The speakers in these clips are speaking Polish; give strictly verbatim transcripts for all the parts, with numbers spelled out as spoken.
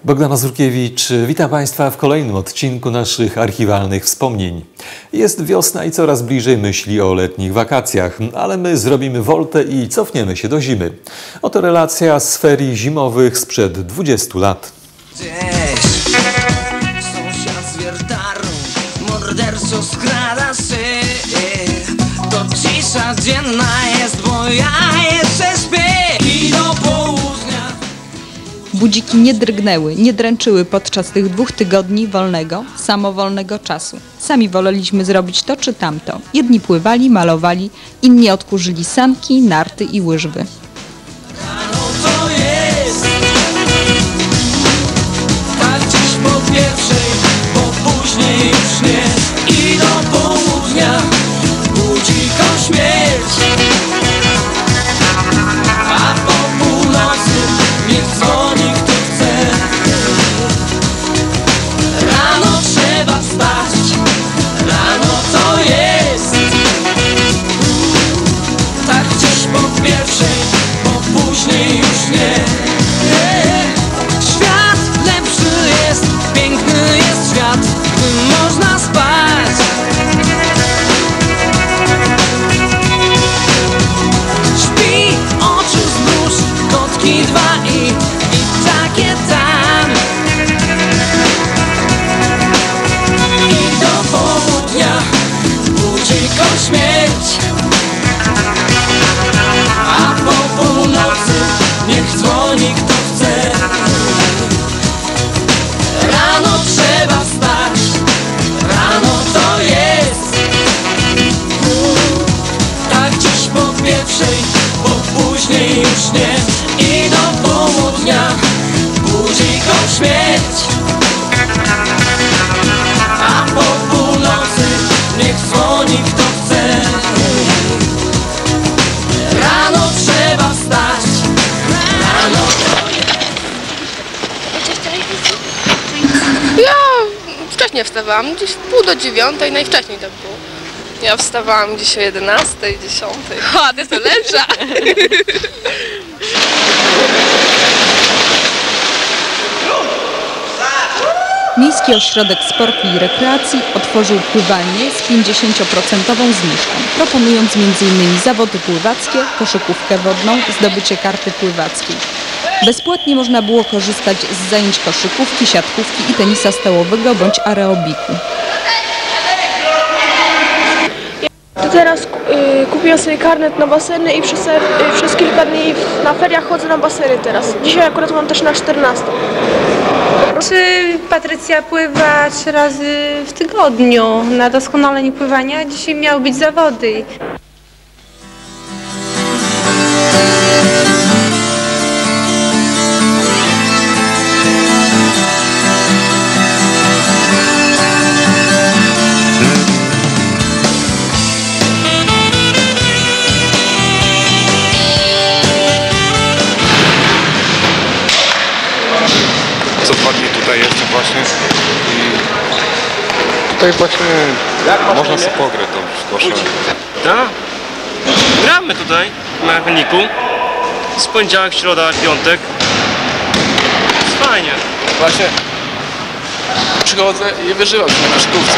Bogdan Mazurkiewicz, witam Państwa w kolejnym odcinku naszych archiwalnych wspomnień. Jest wiosna i coraz bliżej myśli o letnich wakacjach, ale my zrobimy woltę i cofniemy się do zimy. Oto relacja z ferii zimowych sprzed dwudziestu lat. Gdzieś sąsiad z wiertaru, morderco skrada się. To cisza dzienna jest, bo ja jeszcze śpię i do południa. Budziki nie drgnęły, nie dręczyły podczas tych dwóch tygodni wolnego, samowolnego czasu. Sami woleliśmy zrobić to czy tamto. Jedni pływali, malowali, inni odkurzyli sanki, narty i łyżwy. Rano to jest, tak dziś po pierwszej, bo później już nie. I do południa budzi go śmierć, a po północy niech dzwoni kto chce. Rano trzeba wstać, rano to jest, tak dziś po pierwszej, bo później już nie. Świat lepszy jest, piękny jest świat, w którym można spać. Śpi, oczy zmruż, kotki dwa i, i takie tam. I do południa budzi go śmierć, a po północy niech dzwoni kto chce. Rano trzeba wstać, rano to jest, tak dziś po pierwszej, bo później już nie. I do południa budzi go śmierć, a po północy niech dzwoni kto chce. Rano trzeba wstać, rano to jest. Ja wcześniej wstawałam, gdzieś w pół do dziewiątej, najwcześniej tak było. Ja wstawałam gdzieś o jedenastej, dziesiątej. A, ty jest lepsza! Miejski Ośrodek Sportu i Rekreacji otworzył pływalnię z pięćdziesięcioprocentową zniżką, proponując między innymi zawody pływackie, koszykówkę wodną, zdobycie karty pływackiej. Bezpłatnie można było korzystać z zajęć koszykówki, siatkówki i tenisa stołowego bądź aerobiku. Teraz y, kupiłem sobie karnet na baseny i przez, y, przez kilka dni w, na feriach chodzę na baseny teraz. Dzisiaj akurat mam też na czternastą. Czy Patrycja pływa trzy razy w tygodniu na doskonalenie pływania? Dzisiaj miały być zawody. Co dwa dni tutaj jestem właśnie i tutaj właśnie można sobie pograć tam w kosze. Tak? Gramy tutaj na mechaniku. Z poniedziałek, środa, piątek. Jest fajnie. Właśnie przychodzę i wyżywam się na koszykówce.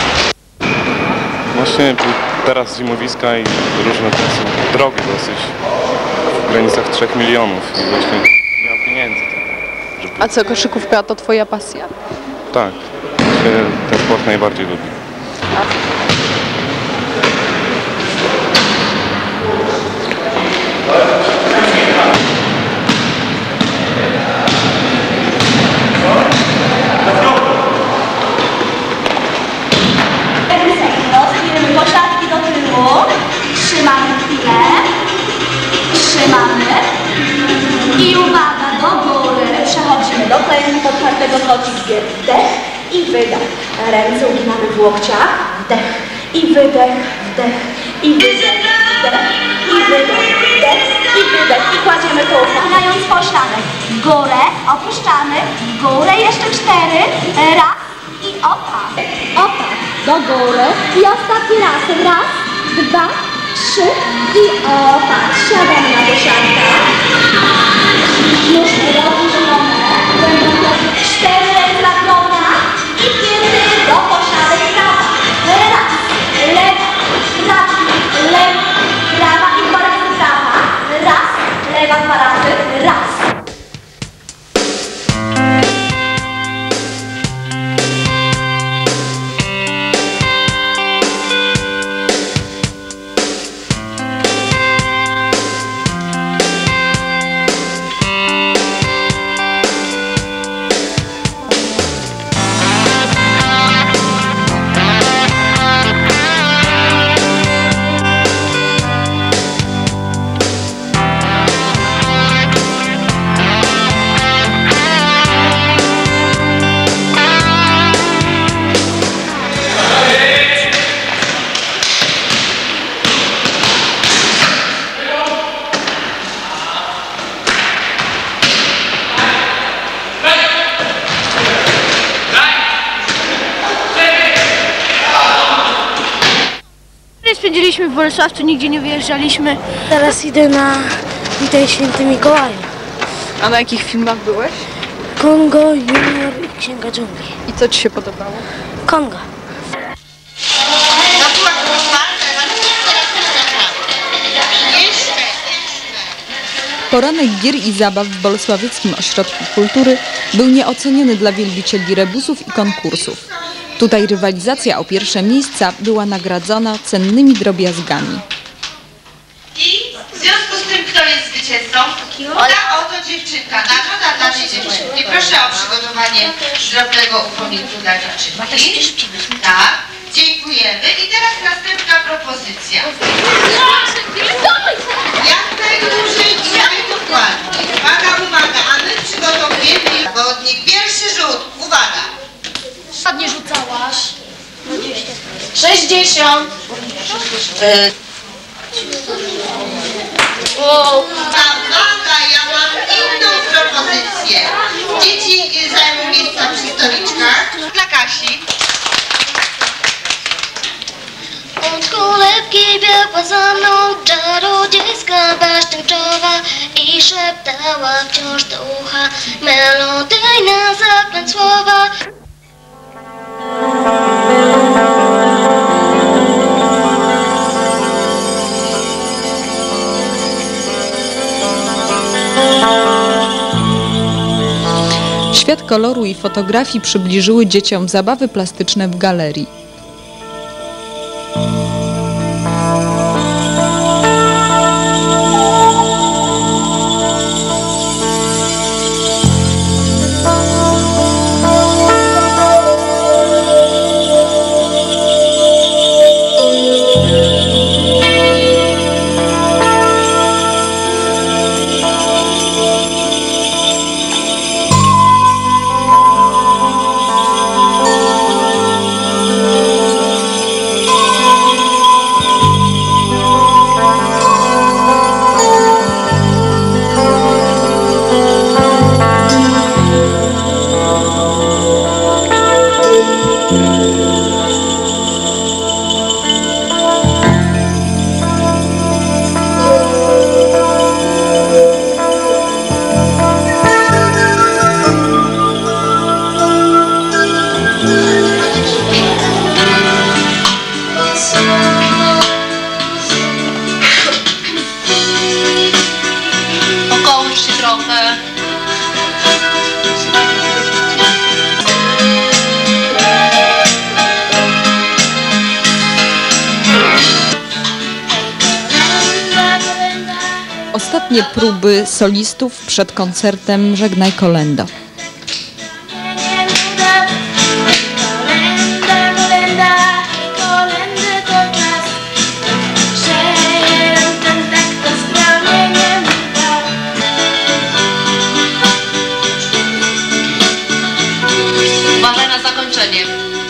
Właśnie teraz zimowiska i różne te są drogie dosyć. W granicach trzech milionów i właśnie nie mam pieniędzy. Żeby... A co, koszykówka to twoja pasja? Tak, się ten sport najbardziej lubi. Rozwijamy pośladki do tyłu, trzymamy chwilę, trzymamy i uwaga, do góry, przechodzimy do klęki podpartego kocikiem, wdech i wydech, ręce uginamy w łokciach, wdech i wydech, wdech i wydech, wdech i wydech, wdech i wydech i kładziemy tu, wspinając pośladek, w górę, opuszczamy, w górę jeszcze cztery, raz i opak, opak, do góry i ostatni raz, raz, dwa, trzy i opak, siadamy na posiadkach, nóżki rozluźnione, głęboko na dwa razy. Raz. Spędziliśmy w Bolesławcu, nigdzie nie wyjeżdżaliśmy. Teraz idę na Witaj Święty Mikołaju. A na jakich filmach byłeś? Kongo, Junior i Księga Dżungli. I co ci się podobało? Kongo. Poranek gier i zabaw w Bolesławieckim Ośrodku Kultury był nieoceniony dla wielbicieli rebusów i konkursów. Tutaj rywalizacja o pierwsze miejsca była nagradzona cennymi drobiazgami. I w związku z tym, kto jest zwycięzcą? Ta oto dziewczynka. Nagroda dla tej dziewczynki. Proszę o przygotowanie drobnego upominku dla dziewczynki. Tak, dziękujemy. I teraz następna propozycja. Jak najdłużej i najdokładniej. Uwaga, uwaga, a my przygotowujemy zawodnik. Pierwszy rzut. Uwaga. Ładnie rzucałaś. sześćdziesiąt. Uwaga, ja mam inną propozycję. Dzieci zajmą miejsca przy stoliczkach. Dla Kasi. Od kolebki biegła za mną czarodziejska baś tęczowa i szeptała wciąż do ucha melodyjne zaklęć słowa. Świat koloru i fotografii przybliżyły dzieciom zabawy plastyczne w galerii. Ostatnie próby solistów przed koncertem Żegnaj Kolendo. Uważaj na zakończenie.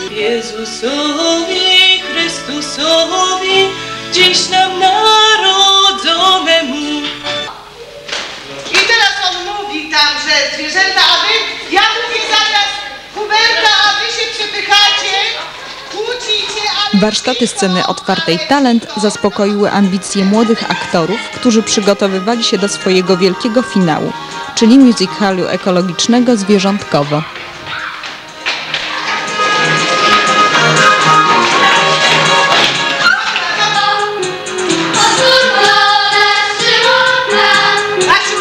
Jezusowi Chrystusowi, dziś nam narodzonemu. I teraz on mówi tam, że zwierzęta, a wy, ja mówię zamiast Huberta, a wy się przepychacie, kłócicie, a... Warsztaty sceny otwartej Talent zaspokoiły ambicje młodych aktorów, którzy przygotowywali się do swojego wielkiego finału, czyli musicalu ekologicznego Zwierzątkowo. Maciu,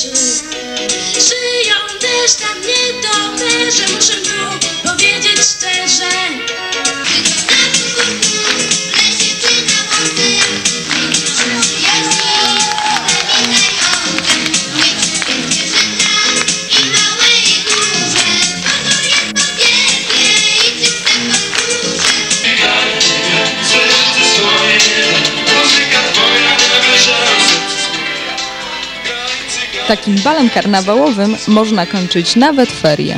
duszy. Żyją też tam nietoperze, muszę tu powiedzieć szczerze. Takim balem karnawałowym można kończyć nawet ferie.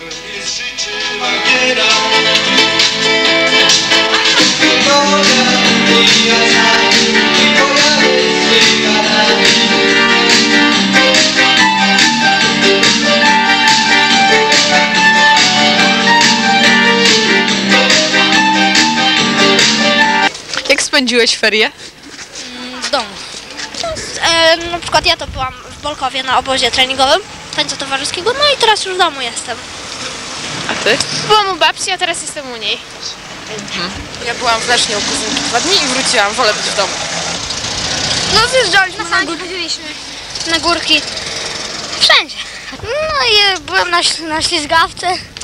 Jak spędziłeś ferie? W domu. E, na przykład ja to byłam w Bolkowie na obozie treningowym tańca towarzyskiego, no i teraz już w domu jestem. A ty? Byłam u babci, a teraz jestem u niej. Mhm. Ja byłam w Lesznie u kuzynki dwa dni i wróciłam, wolę być w domu. No zjeżdżaliśmy na górki, chodziliśmy na górki, wszędzie. No i byłam na, na ślizgawce,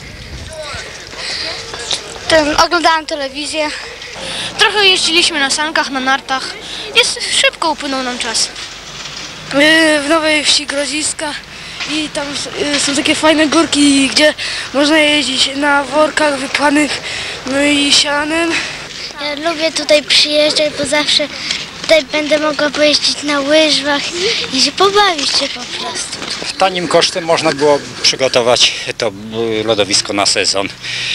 Ten, oglądałam telewizję. Trochę jeździliśmy na sankach, na nartach. Jest, szybko upłynął nam czas. W Nowej Wsi Grodziska i tam są takie fajne górki, gdzie można jeździć na workach wypłanych no i sianem. Ja lubię tutaj przyjeżdżać, bo zawsze tutaj będę mogła pojeździć na łyżwach i się pobawić się po prostu. Tanim kosztem można było przygotować to lodowisko na sezon.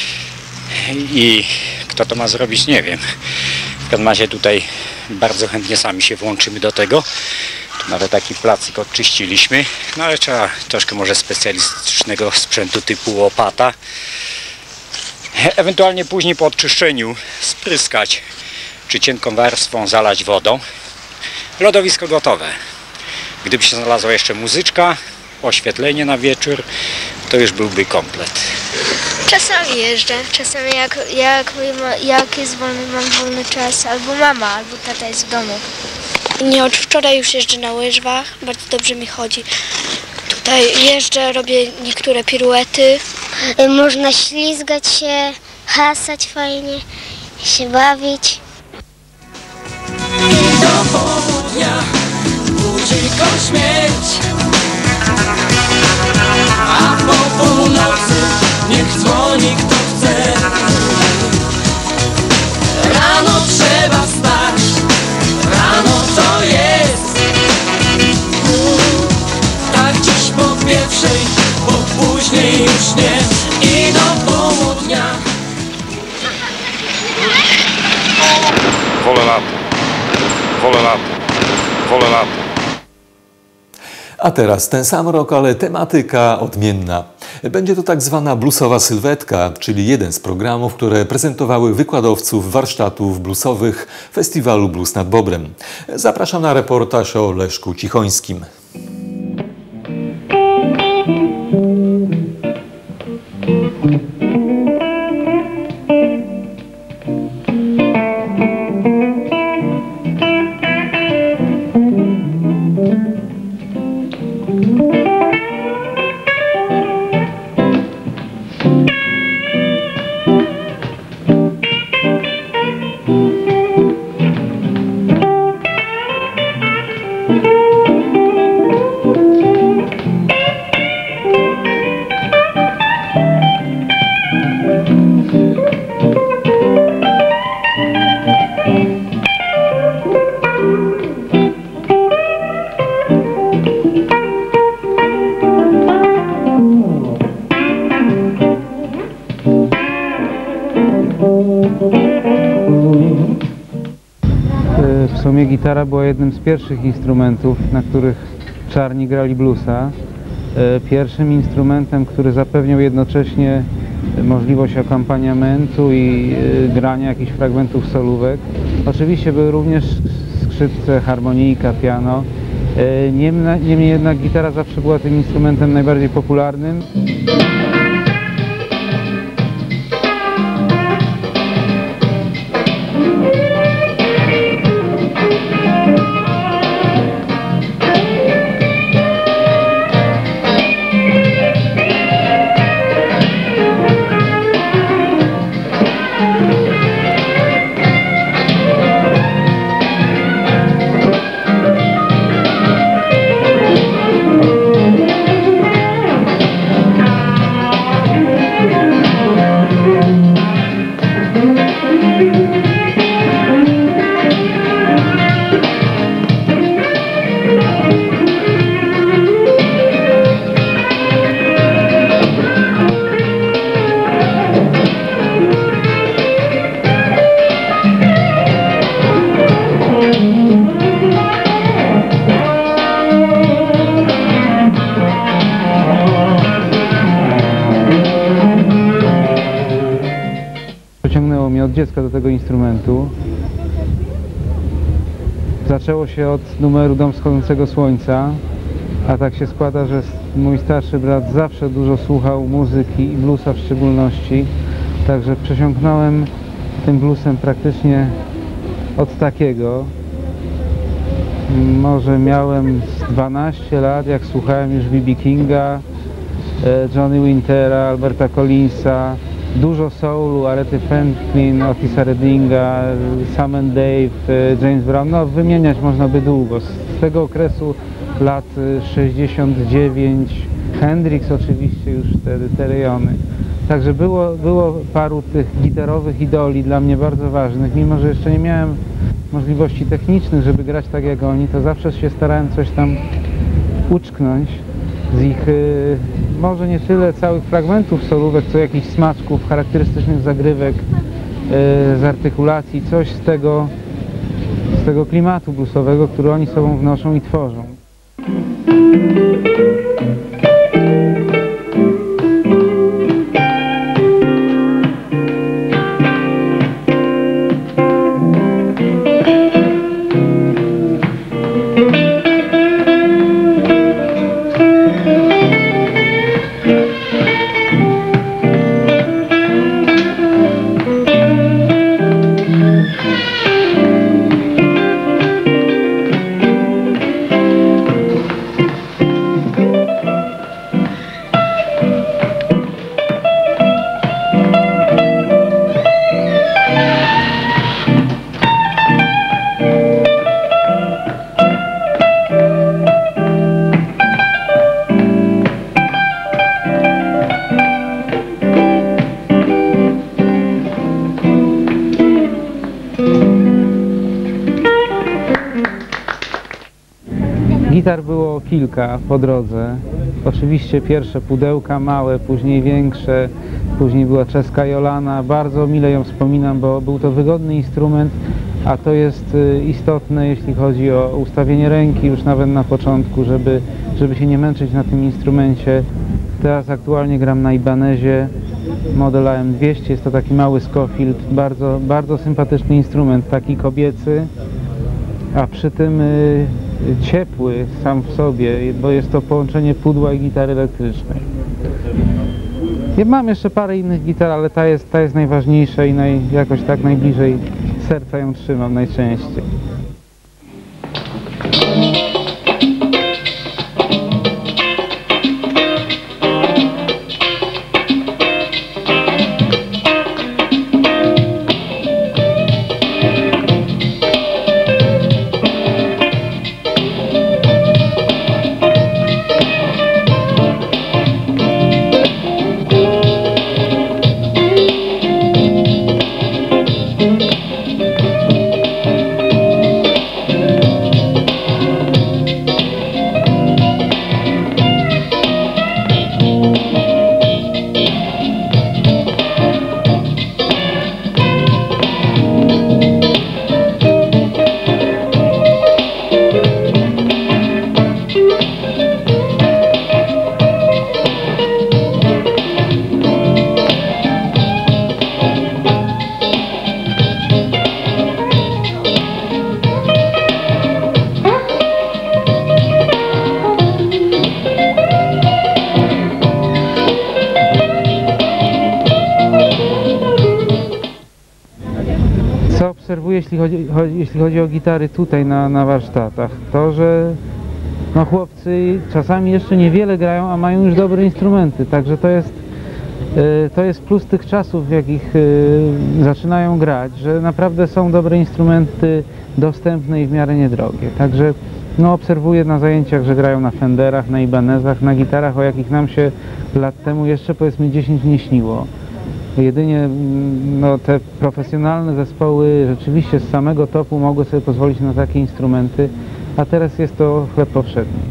I kto to ma zrobić, nie wiem. W każdym razie tutaj bardzo chętnie sami się włączymy do tego. Tu nawet taki placyk odczyściliśmy, no ale trzeba troszkę może specjalistycznego sprzętu typu łopata. Ewentualnie później po odczyszczeniu spryskać, czy cienką warstwą zalać wodą. Lodowisko gotowe. Gdyby się znalazła jeszcze muzyczka, oświetlenie na wieczór, to już byłby komplet. Czasami jeżdżę, czasami jak, jak, jak jest wolny, mam wolny czas, albo mama, albo tata jest w domu. Nie, od wczoraj już jeżdżę na łyżwach, bardzo dobrze mi chodzi. Tutaj jeżdżę, robię niektóre piruety. Można ślizgać się, hasać fajnie, się bawić. Do południa budzi go śmierć, a po północy niech dzwoni kto chce. Rano trzeba wstać, rano to jest. Tak dziś po pierwszej, bo później już nie. I do południa. Wolę lato, wolę lato, wolę lato. A teraz ten sam rok, ale tematyka odmienna. Będzie to tak zwana bluesowa sylwetka, czyli jeden z programów, które prezentowały wykładowców warsztatów bluesowych Festiwalu Blues nad Bobrem. Zapraszam na reportaż o Leszku Cichońskim. W sumie gitara była jednym z pierwszych instrumentów, na których czarni grali bluesa. Pierwszym instrumentem, który zapewniał jednocześnie możliwość akompaniamentu i grania jakichś fragmentów solówek. Oczywiście były również skrzypce, harmonijka, piano. Niemniej jednak gitara zawsze była tym instrumentem najbardziej popularnym. od dziecka do tego instrumentu. Zaczęło się od numeru Dom wschodzącego słońca, a tak się składa, że mój starszy brat zawsze dużo słuchał muzyki i bluesa w szczególności, także przesiąknąłem tym bluesem praktycznie od takiego. Może miałem dwanaście lat, jak słuchałem już B B Kinga, Johnny Wintera, Alberta Collinsa, dużo soulu, Arety Franklin, Otisa Reddinga, Sam and Dave, James Brown, no wymieniać można by długo. Z tego okresu lat sześćdziesiąt dziewięć, Hendrix oczywiście już wtedy, te rejony. Także było, było paru tych gitarowych idoli dla mnie bardzo ważnych, mimo że jeszcze nie miałem możliwości technicznych, żeby grać tak jak oni, to zawsze się starałem coś tam uczknąć z ich, y, może nie tyle całych fragmentów solówek, co jakichś smaczków, charakterystycznych zagrywek, y, z artykulacji, coś z tego, z tego klimatu bluesowego, który oni sobą wnoszą i tworzą. Gitar było kilka po drodze. Oczywiście pierwsze pudełka małe, później większe, później była czeska Jolana. Bardzo mile ją wspominam, bo był to wygodny instrument, a to jest istotne, jeśli chodzi o ustawienie ręki już nawet na początku, żeby, żeby się nie męczyć na tym instrumencie. Teraz aktualnie gram na Ibanezie, model A M dwieście, jest to taki mały Scofield, bardzo, bardzo sympatyczny instrument, taki kobiecy, a przy tym y, ciepły sam w sobie, bo jest to połączenie pudła i gitary elektrycznej. Ja mam jeszcze parę innych gitar, ale ta jest, ta jest najważniejsza i naj, jakoś tak najbliżej serca ją trzymam najczęściej. Co obserwuję, jeśli chodzi, chodzi, jeśli chodzi o gitary tutaj na, na warsztatach, to że no chłopcy czasami jeszcze niewiele grają, a mają już dobre instrumenty, także to jest, y, to jest plus tych czasów, w jakich y, zaczynają grać, że naprawdę są dobre instrumenty dostępne i w miarę niedrogie. Także no, obserwuję na zajęciach, że grają na Fenderach, na Ibanezach, na gitarach, o jakich nam się lat temu jeszcze powiedzmy dziesięć nie śniło. Jedynie no, te profesjonalne zespoły rzeczywiście z samego topu mogły sobie pozwolić na takie instrumenty, a teraz jest to chleb powszedni.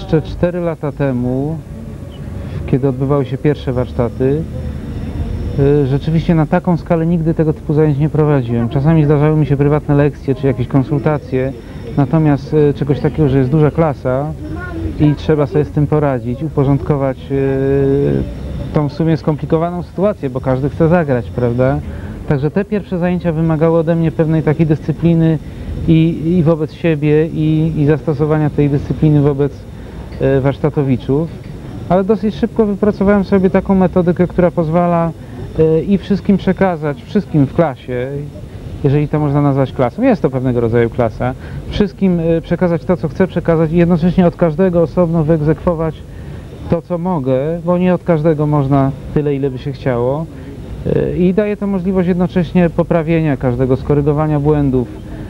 jeszcze cztery lata temu, kiedy odbywały się pierwsze warsztaty, rzeczywiście na taką skalę nigdy tego typu zajęć nie prowadziłem. Czasami zdarzały mi się prywatne lekcje czy jakieś konsultacje, natomiast czegoś takiego, że jest duża klasa i trzeba sobie z tym poradzić, uporządkować tą w sumie skomplikowaną sytuację, bo każdy chce zagrać, prawda? Także te pierwsze zajęcia wymagały ode mnie pewnej takiej dyscypliny i, i wobec siebie, i, i zastosowania tej dyscypliny wobec e, warsztatowiczów. Ale dosyć szybko wypracowałem sobie taką metodykę, która pozwala e, i wszystkim przekazać, wszystkim w klasie, jeżeli to można nazwać klasą, jest to pewnego rodzaju klasa, wszystkim e, przekazać to, co chcę przekazać i jednocześnie od każdego osobno wyegzekwować to, co mogę, bo nie od każdego można tyle, ile by się chciało. I daje to możliwość jednocześnie poprawienia każdego, skorygowania błędów,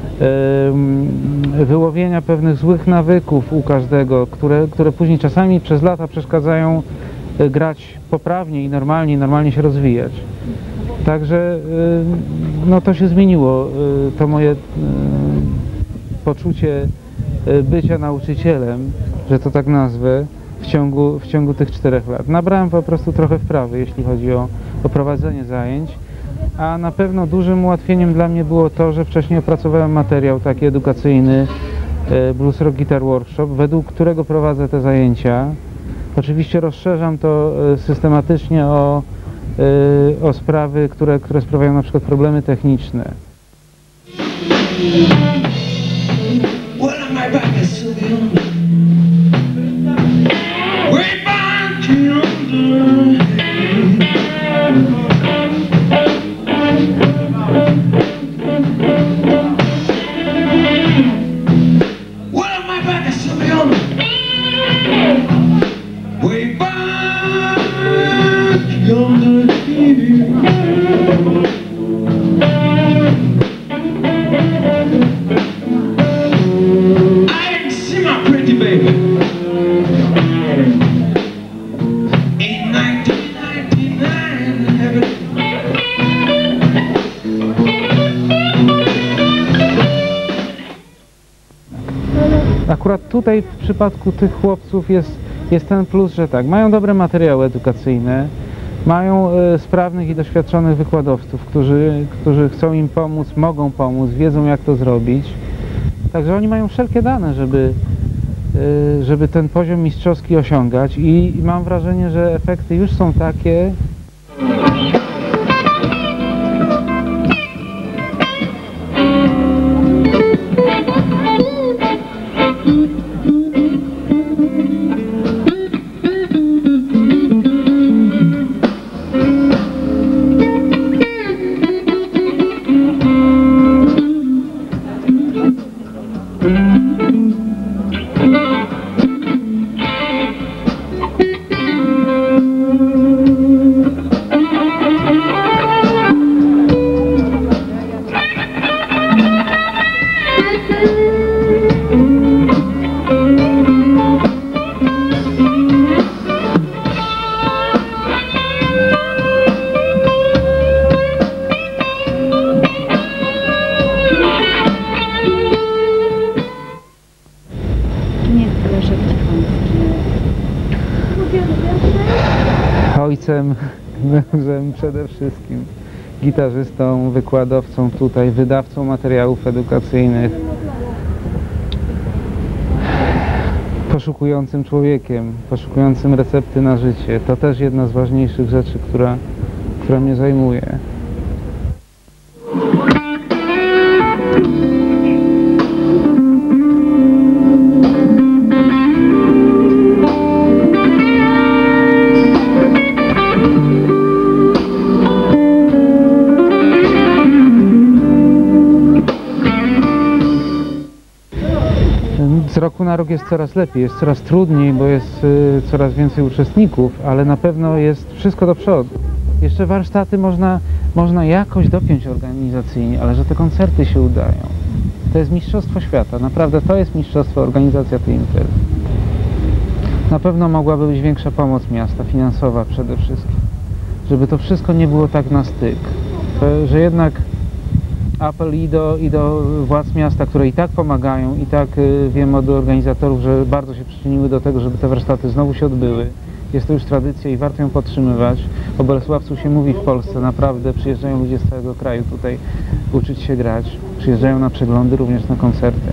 wyłowienia pewnych złych nawyków u każdego, które, które później czasami przez lata przeszkadzają grać poprawnie i normalnie, i normalnie się rozwijać. Także no, to się zmieniło, to moje poczucie bycia nauczycielem, że to tak nazwę, w ciągu, w ciągu tych czterech lat. Nabrałem po prostu trochę wprawy, jeśli chodzi o, o prowadzenie zajęć, a na pewno dużym ułatwieniem dla mnie było to, że wcześniej opracowałem materiał taki edukacyjny Blues Rock Guitar Workshop, według którego prowadzę te zajęcia. Oczywiście rozszerzam to systematycznie o, o sprawy, które, które sprawiają na przykład problemy techniczne. Akurat tutaj w przypadku tych chłopców jest, jest ten plus, że tak, mają dobre materiały edukacyjne, mają e, sprawnych i doświadczonych wykładowców, którzy, którzy chcą im pomóc, mogą pomóc, wiedzą jak to zrobić. Także oni mają wszelkie dane, żeby, e, żeby ten poziom mistrzowski osiągać i, i mam wrażenie, że efekty już są takie. Ojcem, mężem przede wszystkim, gitarzystą, wykładowcą tutaj, wydawcą materiałów edukacyjnych, poszukującym człowiekiem, poszukującym recepty na życie. To też jedna z ważniejszych rzeczy, która, która mnie zajmuje. Z roku na rok jest coraz lepiej, jest coraz trudniej, bo jest y, coraz więcej uczestników, ale na pewno jest wszystko do przodu. Jeszcze warsztaty można, można jakoś dopiąć organizacyjnie, ale że te koncerty się udają. To jest mistrzostwo świata, naprawdę to jest mistrzostwo, organizacja tej imprezy. Na pewno mogłaby być większa pomoc miasta, finansowa przede wszystkim, żeby to wszystko nie było tak na styk, że jednak apel i do, i do władz miasta, które i tak pomagają, i tak y, wiem od organizatorów, że bardzo się przyczyniły do tego, żeby te warsztaty znowu się odbyły. Jest to już tradycja i warto ją podtrzymywać. O Bolesławcu się mówi w Polsce, naprawdę przyjeżdżają ludzie z całego kraju tutaj uczyć się grać. Przyjeżdżają na przeglądy, również na koncerty.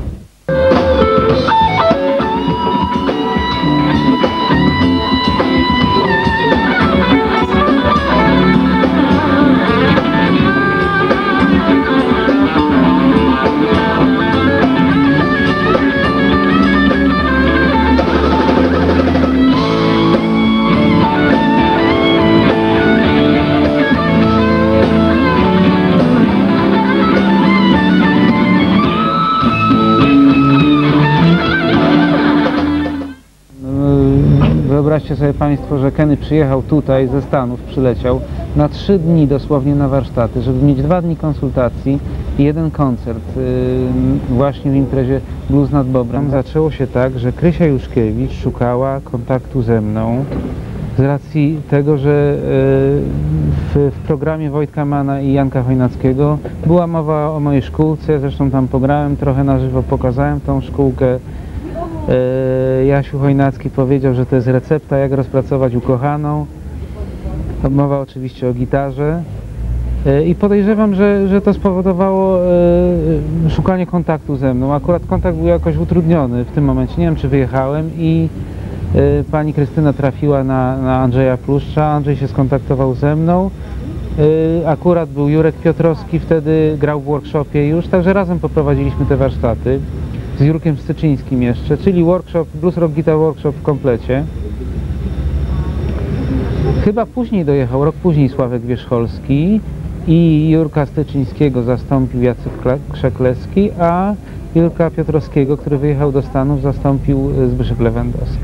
Wyobraźcie sobie Państwo, że Kenny przyjechał tutaj ze Stanów, przyleciał na trzy dni dosłownie na warsztaty, żeby mieć dwa dni konsultacji i jeden koncert yy, właśnie w imprezie Blues nad Bobrem. Zaczęło się tak, że Krysia Juszkiewicz szukała kontaktu ze mną z racji tego, że yy, w, w programie Wojtka Mana i Janka Chojnackiego była mowa o mojej szkółce, zresztą tam pograłem trochę na żywo, pokazałem tą szkółkę. Jasiu Chojnacki powiedział, że to jest recepta, jak rozpracować ukochaną. Mowa oczywiście o gitarze. I podejrzewam, że, że to spowodowało szukanie kontaktu ze mną. Akurat kontakt był jakoś utrudniony w tym momencie. Nie wiem, czy wyjechałem i pani Krystyna trafiła na, na Andrzeja Pluszcza. Andrzej się skontaktował ze mną. Akurat był Jurek Piotrowski, wtedy grał w workshopie już, także razem poprowadziliśmy te warsztaty. Z Jurkiem Styczyńskim jeszcze, czyli workshop, Blues Rock Guitar Workshop w komplecie. Chyba później dojechał, rok później Sławek Wierzcholski i Jurka Styczyńskiego zastąpił Jacek Krzekleski, a Jurka Piotrowskiego, który wyjechał do Stanów, zastąpił Zbyszek Lewandowski.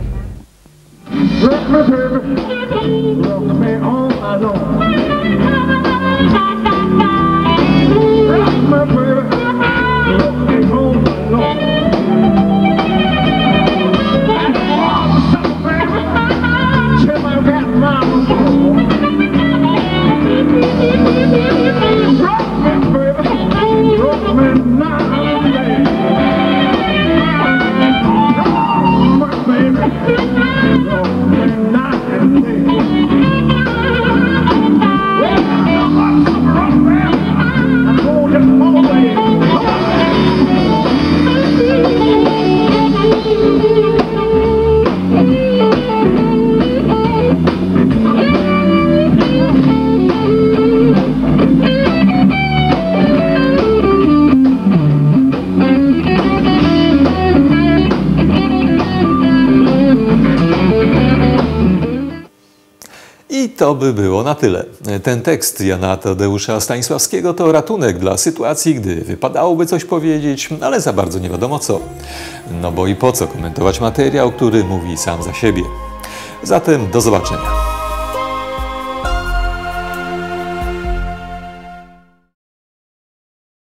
I to by było na tyle. Ten tekst Jana Tadeusza Stanisławskiego to ratunek dla sytuacji, gdy wypadałoby coś powiedzieć, ale za bardzo nie wiadomo co. No bo i po co komentować materiał, który mówi sam za siebie. Zatem do zobaczenia.